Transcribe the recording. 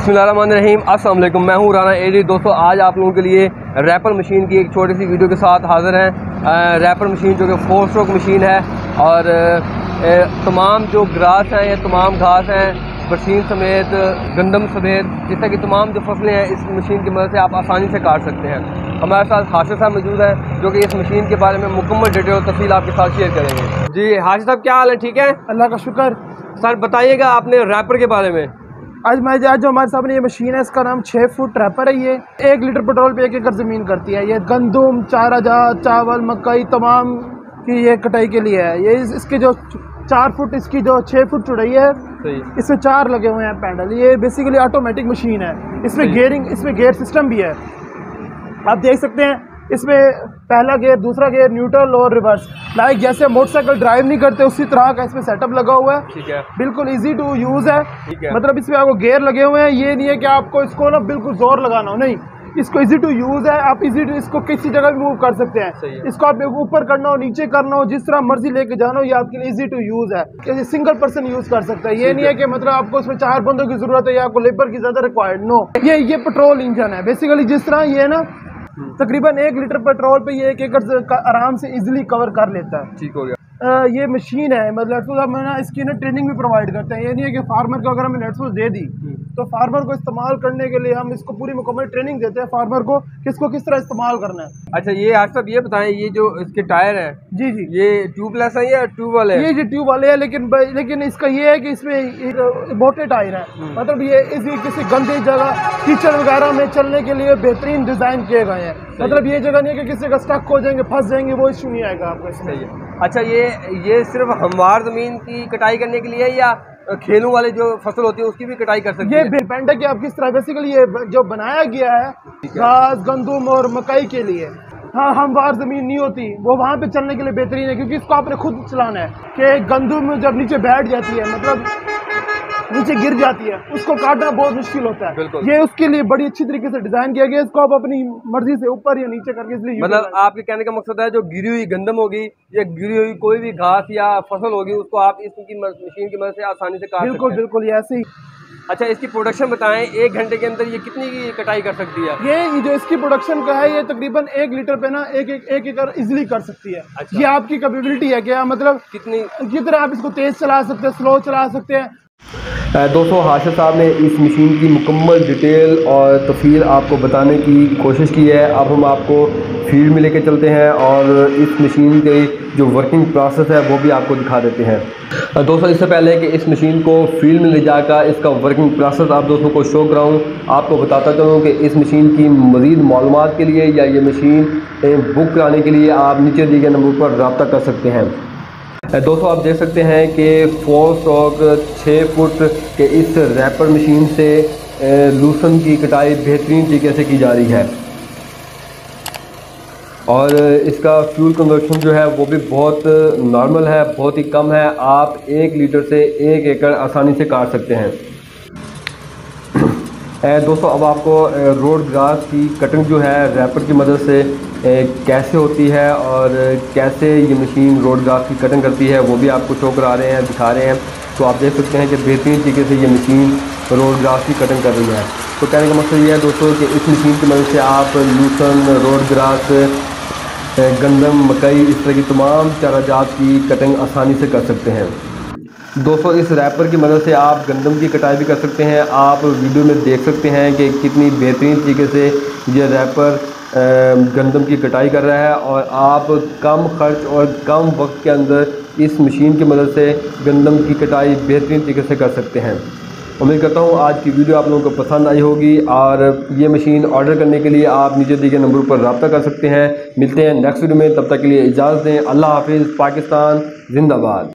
बिस्मिल्लाहिर्रहमानिर्रहीम, अस्सलाम वालेकुम। मैं हूँ राना एडी। दोस्तों, आज आप लोगों के लिए रैपर मशीन की एक छोटी सी वीडियो के साथ हाज़िर हैं। रैपर मशीन जो कि 4 स्ट्रोक मशीन है और तमाम जो ग्रास हैं या तमाम घास हैं, बरसीन समेत, गंदम समेत, जिस तरह की तमाम जो फसलें हैं इस मशीन की मदद से आप आसानी से काट सकते हैं। हमारे साथ हाशिद साहब मौजूद हैं जो कि इस मशीन के बारे में मुकम्मल डिटेल और तफसील आपके साथ शेयर करेंगे। जी हाशिद साहब, क्या हाल है? ठीक है, अल्लाह का शुक्र। सर बताइएगा आपने रैपर के बारे में। आज जो हमारे सामने ये मशीन है, इसका नाम 6 फुट रैपर है। ये 1 लीटर पेट्रोल पे 1 एकड़ ज़मीन करती है। ये गंदम, चाराजा, चावल, मकई तमाम की ये कटाई के लिए है। ये इसके जो 4 फुट, इसकी जो 6 फुट चौड़ाई है, इसमें 4 लगे हुए हैं पैडल। ये बेसिकली ऑटोमेटिक मशीन है। इसमें गेयर सिस्टम भी है। आप देख सकते हैं इसमें पहला गियर, दूसरा गियर, न्यूट्रल और रिवर्स। लाइक जैसे मोटरसाइकिल ड्राइव नहीं करते उसी तरह का इसमें सेटअप लगा हुआ है। ठीक है, बिल्कुल इजी टू यूज़ है। मतलब इसमें आपको गियर लगे हुए हैं। ये नहीं है कि आपको इसको ना बिल्कुल जोर लगाना हो, नहीं, इसको इजी टू यूज़ है। आप इजी टू इसको किसी जगह भी मूव कर सकते हैं। इसको आप ऊपर करना हो, नीचे करना हो, जिस तरह मर्जी लेके जाना हो, ये आपके लिए इजी टू यूज़ है। सिंगल पर्सन यूज़ कर सकता है। ये नहीं है कि मतलब आपको इसमें 4 बंदों की जरूरत है या आपको लेबर की ज़्यादा रिक्वायर्ड। नो, ये पेट्रोल इंजन है बेसिकली। जिस तरह ये ना तकरीबन 1 लीटर पेट्रोल पे ये 1 एकड़ आराम से इजीली कवर कर लेता है। ठीक हो गया। ये मशीन है, मतलब हम ना इसकी ना ट्रेनिंग भी प्रोवाइड करते हैं। ये नहीं है कि फार्मर को अगर हमें नेटवर्क दे दी तो फार्मर को इस्तेमाल करने के लिए हम इसको पूरी मुकम्मल ट्रेनिंग देते हैं फार्मर को कि इसको किस तरह इस्तेमाल करना है। अच्छा, ये आज सब ये बताएं, ये जो इसके टायर हैं, जी, ये ट्यूबलेस है या ट्यूब वाले? ये जो ट्यूब वाले हैं, लेकिन इसका ये है कि इसमें मोटे टायर है। मतलब ये इसी किसी गंदी जगह, कीचड़ वगैरह में चलने के लिए बेहतरीन डिजाइन किए गए हैं। मतलब ये जगह नहीं है कि किसी का स्टक हो जाएंगे, फंस जाएंगे, वो इशू नहीं आएगा आपको इसमें। अच्छा, ये सिर्फ हमवार जमीन की कटाई करने के लिए या खेलों वाले जो फसल होती है उसकी भी कटाई कर सकते हैं? ये डिपेंड है कि आप किस तरह, बेसिकली ये जो बनाया गया है घास, गंदम और मकई के लिए। हाँ, हमवार जमीन नहीं होती, वो वहाँ पे चलने के लिए बेहतरीन है, क्योंकि इसको आपने खुद चलाना है कि गंदम जब नीचे बैठ जाती है, मतलब नीचे गिर जाती है, उसको काटना बहुत मुश्किल होता है। ये उसके लिए बड़ी अच्छी तरीके से डिजाइन किया गया है। इसको आप अपनी मर्जी से ऊपर या नीचे करके, इसलिए मतलब आपके कहने का मकसद है जो गिरी हुई गंदम होगी या गिरी हुई कोई भी घास या फसल होगी उसको आप इसकी मशीन की मदद से आसानी से काट सकते हैं। बिल्कुल ऐसे ही। अच्छा, इसकी प्रोडक्शन बताएं, 1 घंटे के अंदर ये कितनी की कटाई कर सकती है? ये जो इसकी प्रोडक्शन का है, ये तकरीबन 1 लीटर पे ना 1 एकड़ इजीली कर सकती है। अच्छा। ये आपकी कैपेबिलिटी है क्या, मतलब कितना आप इसको तेज चला सकते हैं, स्लो चला सकते हैं। दोस्तों, हाशिद साहब ने इस मशीन की मुकम्मल डिटेल और तफसील आपको बताने की कोशिश की है। अब हम आपको फील्ड में लेके चलते हैं और इस मशीन के जो वर्किंग प्रोसेस है वो भी आपको दिखा देते हैं। दोस्तों, इससे पहले कि इस मशीन को फील्ड में ले जाकर इसका वर्किंग प्रोसेस आप दोस्तों को शो कराऊँ, आपको बताता चलूँ कि इस मशीन की मज़ीद मालूमात के लिए या ये मशीन बुक कराने के लिए आप नीचे दिए गए नंबर पर रब्ता कर सकते हैं। दोस्तों, आप देख सकते हैं कि 4 स्ट्रोक 6 फुट के इस रैपर मशीन से लूसन की कटाई बेहतरीन तरीके से की जा रही है और इसका फ्यूल कंजप्शन जो है वो भी बहुत नॉर्मल है, बहुत ही कम है। आप 1 लीटर से 1 एकड़ आसानी से काट सकते हैं। दोस्तों, अब आपको रोड ग्रास की कटिंग जो है रैपर की मदद से कैसे होती है और कैसे ये मशीन रोड ग्रास की कटिंग करती है वो भी आपको शो करा रहे हैं, दिखा रहे हैं। तो आप देख सकते हैं कि बेहतरीन तरीके से ये मशीन रोड ग्रास की कटिंग कर रही है। तो कहने का मकसद ये है दोस्तों कि इस मशीन की मदद से आप लूसन, रोड ग्रास, गंदम, मकई, इस तरह की तमाम चाराजात की कटिंग आसानी से कर सकते हैं। दोस्तों, इस रैपर की मदद से आप गंदम की कटाई भी कर सकते हैं। आप वीडियो में देख सकते हैं कि कितनी बेहतरीन तरीके से ये रैपर गंदम की कटाई कर रहा है और आप कम खर्च और कम वक्त के अंदर इस मशीन की मदद से गंदम की कटाई बेहतरीन तरीके से कर सकते हैं। उम्मीद करता हूँ आज की वीडियो आप लोगों को पसंद आई होगी और ये मशीन ऑर्डर करने के लिए आप नीचे दिए गए नंबर पर रब्ता कर सकते हैं। मिलते हैं नेक्स्ट वीडियो में, तब तक के लिए इजाज़त दें। अल्लाह हाफिज़। पाकिस्तान जिंदाबाद।